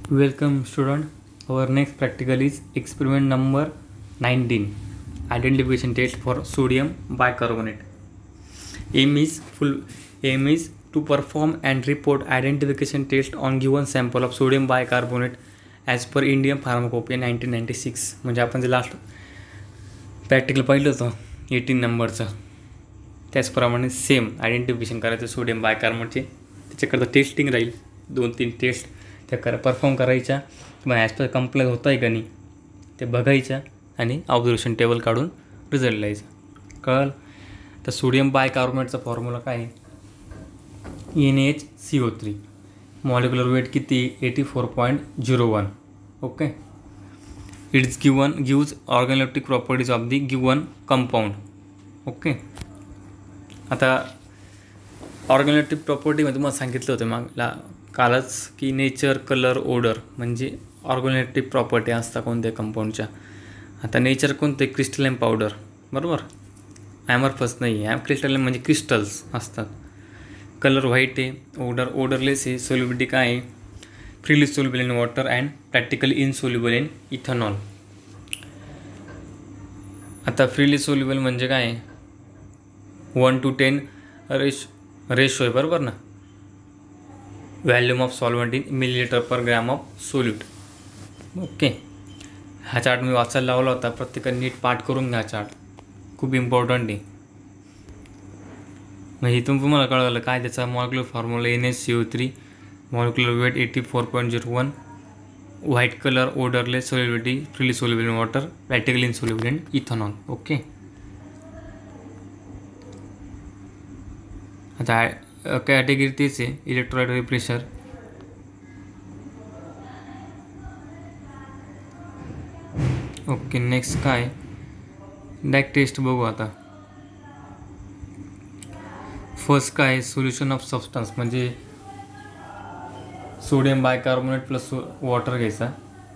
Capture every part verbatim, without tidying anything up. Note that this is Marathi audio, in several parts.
Welcome student. Our next practical is experiment number nineteen. Identification test for sodium bicarbonate. Aim is full aim is to perform and report identification test on given sample of sodium bicarbonate as per Indian Pharmacopoeia nineteen ninety-six. म्हणजे आपण जे लास्ट प्रॅक्टिकल पाहिलं होतं एटीन नंबरचं त्याचप्रमाणे सेम आयडेंटिफिकेशन करायचं सोडियम बायकार्बोनेटचे. त्याच्याकरता टेस्टिंग राहील, दोन तीन टेस्ट त्या करा परफॉर्म करायच्या. मग ॲज पर कंप्लेंट होत आहे का नाही ते बघायच्या आणि ऑब्झर्वेशन टेबल काढून रिझल्ट लिहायचा. कळलं? तर सोडियम बायकार्बोनेटचा फॉर्म्युला काय आहे? N H C O three. Molecular weight किती? Eighty four point zero one. Okay. It's given gives organoleptic properties of the given compound. Okay. आता ऑर्गॅनिलिप्टिक प्रॉपर्टीमध्ये तुम्हाला सांगितलं होतं मागला कालच की नेचर, कलर, ओडर म्हणजे ऑर्गॅनिलिप्टिक प्रॉपर्टी असतात कोणत्या कंपाऊंडच्या. आता नेचर कोणते? क्रिस्टलाइन पावडर, बरोबर. ॲमरफस नाही आहे, क्रिस्टलाइन म्हणजे क्रिस्टल्स असतात. कलर व्हाईट आहे. ओडर ओडरलेस आहे. सोल्युबिलिटी काय आहे? Freely soluble in water and practically insoluble in ethanol. आता फ्रीली सोल्युबल म्हणजे काय आहे? वन टू टेन रेश रेशो आहे, बरोबर ना. Volume of solvent in millilitre per gram of solute. Okay. हा चार्ट मी वाचायला लावला होता, प्रत्येकाने नीट पाठ करून घ्या. चार्ट खूप इम्पॉर्टंट आहे. म्हणजे इथून तुम्हाला कळलं काय त्याचा molecular formula. N H C O three, molecular weight eighty four point zero one, white colour, odourless, solubility freely soluble in water, practically insoluble in ethanol. Okay. आता कॅटेगरी तेच आहे, इलेक्ट्रोलाइट प्रेशर. ओके. नेक्स्ट काय? डायरेक्ट टेस्ट बघू. आता फर्स्ट काय? सोल्युशन ऑफ सबस्टन्स म्हणजे सोडियम बायकार्बोनेट प्लस वॉटर घ्यायचा.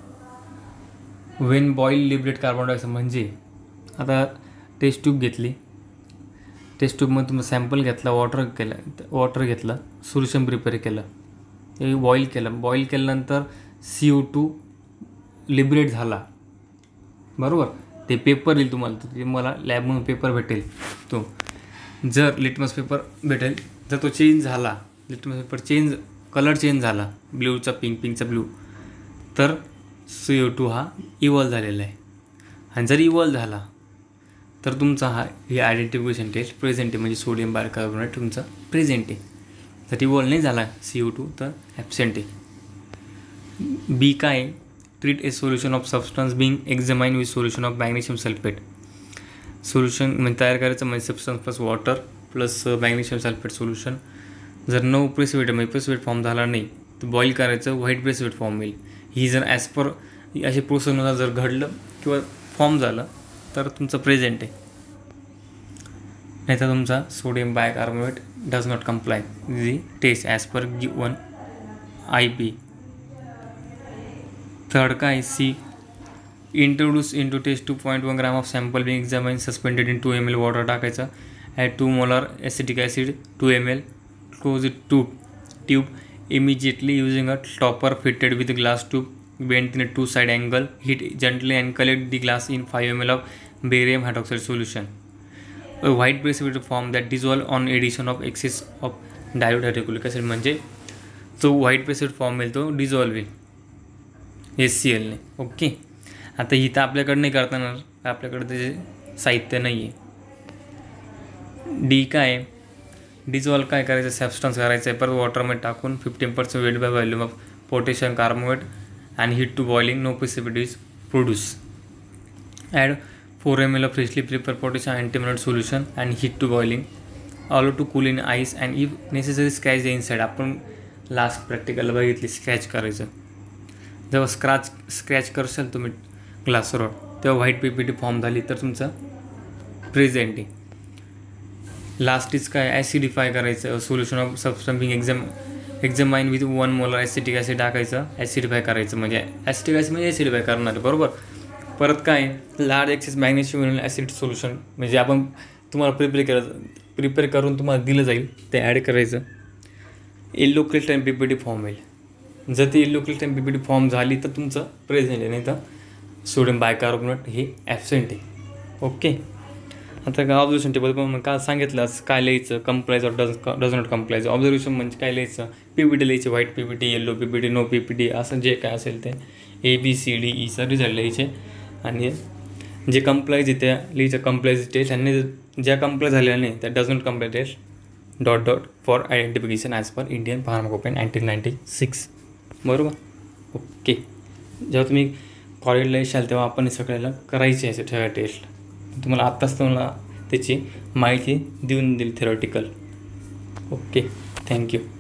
When boil liberate carbon dioxide म्हणजे आता टेस्ट ट्यूब घेतली. टेस्ट ट्यूबमध्ये तुम्ही सॅम्पल घेतला, वॉटर केलं, वॉटर घेतलं, सोल्युशन प्रिपेअर केलं, ते बॉईल केलं. बॉईल केल्यानंतर सी ओ टू लिबरेट झाला, बरोबर. ते पेपर येईल तुम्हाला, ते मला लॅबमधून पेपर भेटेल. तो जर लिटमस पेपर भेटेल, जर तो चेंज झाला, litmus paper change, colour change झाला, ब्ल्यूचा पिंक, पिंकचा ब्ल्यू, तर सी ओ टू हा इव्हॉल्व झालेला आहे. आणि जर इव्हॉल्व झाला तर तुमचा हा ही आयडेंटिफिकेशन टेस्ट प्रेझेंट आहे, म्हणजे सोडियम बायकार्बोनेट तुमचा प्रेझेंट आहे. जर इव्हॉल्व नाही झाला सी ओ टू तर ॲबसेंट आहे. बी काय? Treat a solution of substance being examine with solution of magnesium sulphate. Solution म्हणजे तयार करायचं म्हणजे substance plus water plus magnesium sulphate solution. जर नो प्रेसिपिटेट म्हणजे प्रेसिपिटेट फॉर्म झाला नाही तर बॉईल करायचं, व्हाईट प्रेसिपिटेट फॉर्म येईल. ही जर ॲज पर अशी प्रोसेसनुसार जर घडलं किंवा फॉर्म झालं तर तुमचं प्रेझेंट आहे, नाही तर तुमचा sodium bicarbonate does not comply the test as per given I P. Third काय? C introduce into test two point one gram of sample being examine suspended in two M L water टाकायचं. At two molar acetic acid two M L. Close it tube tube immediately using a stopper fitted with glass tube. Bend in a two side angle, heat gently and collect the glass in five milliliters of barium hydroxide solution. A white precipitate form that dissolve on addition of excess of dilute hydrochloric acid. म्हणजे जो व्हाईट प्रेसिपिटेट फॉर्म येईल तो डिझॉल्व होईल एस सी एलने. ओके. आता इथं आपल्याकडे नाही करता येणार, आपल्याकडे त्याचे साहित्य नाही आहे. डी काय? डिझॉल्व काय करायचं? सबस्टन्स करायचं आहे, परत वॉटरमध्ये टाकून fifteen percent weight by volume of potassium carbonate and heat to boiling. No precipitate is produced. Add four milliliters of freshly prepared potassium antimonate solution and heat to boiling. Allow to cool in ice and if necessary scratch the inside. आपण लास्ट प्रॅक्टिकल बघितली स्क्रॅच करायचं. जेव्हा स्क्रॅच स्क्रॅच करशाल तुम्ही ग्लासवर तेव्हा व्हाईट पीपीटी फॉर्म झाली तर तुमचं प्रेझेंट आहे. लास्ट इज काय? ॲसिडिफाय करायचं. Solution of substance being exam examine with one molar acetic acid टाकायचं, ॲसिडिफाय करायचं. म्हणजे ॲसिटिक ॲसिड म्हणजे ॲसिडिफाय करणार आहे, बरोबर. परत काय? Large excess magnesium acid solution म्हणजे आपण तुम्हाला प्रिपेअर केलं, प्रिपेअर करून तुम्हाला दिलं जाईल ते ॲड करायचं. येल्लो क्रिस्टलाइन पीपीटी फॉर्म होईल, जर ती yellow crystal P P T form झाली तर तुमचं प्रेझेंट आहे, नाही तर सोडियम बायकार्बोनेट हे ॲबसेंट आहे. ओके. आता काय ऑब्झर्वेशन टेबल पण काय सांगितलं काय लिहायचं, complies or does does not complies. Observation म्हणजे काय लिहायचं, पी पी टी लिहायचे, white P P T, yellow P P T, no P P T, असं जे काय असेल ते ए बी सी डी ईचं रिझल्ट लिहायचे. आणि जे कंप्लायज आहे त्या लिहायचं कंप्लायज टेस्ट, आणि ज्या कंप्लाय झालेल्या नाही त्या does not comply test dot dot for identification as per Indian pharmacopoeia nineteen ninety six. बरोबर. ओके. जेव्हा तुम्ही कॉलेजला येशाल तेव्हा आपण हे सगळ्याला करायचे आहे सगळ्या टेस्ट. तुम्हाला आत्ताच तुम्हाला त्याची माहिती देऊन दिली थेरॉटिकल. ओके. थँक्यू.